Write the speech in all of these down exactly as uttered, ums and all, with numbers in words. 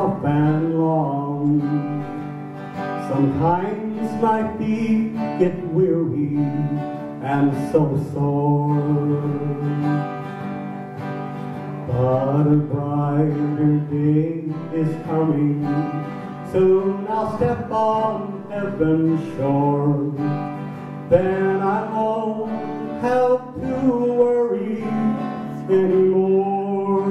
tough and long. Sometimes my feet get weary and so sore, but a brighter day is coming. Soon I'll step on heaven's shore. Then I won't have to worry anymore.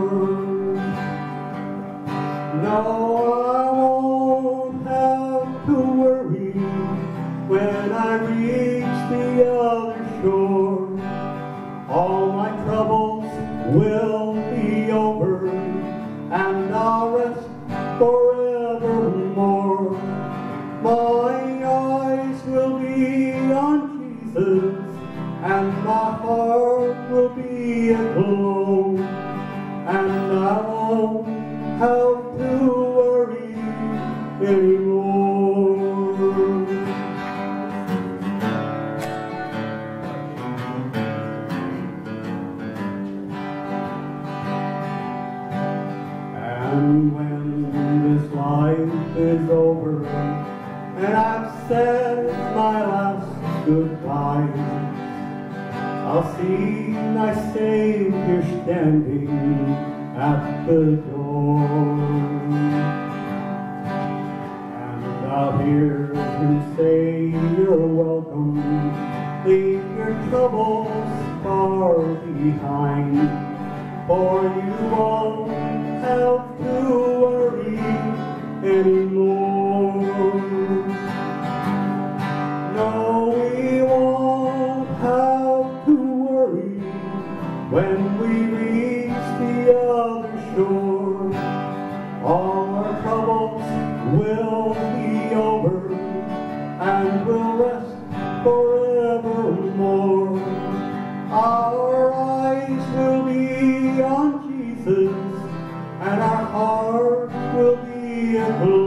No, I won't have to worry when I reach the other shore. All my troubles will be over, and I'll rest forevermore. My eyes will be on Jesus, and my heart will be aglow, and I won't have to worry anymore. And when this life is over, and I've said my last goodbye, I'll see my Savior standing at the door, and I'll hear him say, "You're welcome, leave your troubles far behind, for you won't have to worry anymore." No, we won't have to worry when we reach the other shore. All our troubles will be over, and we'll rest forevermore. Our eyes will be on Jesus, and our heart will be aglow.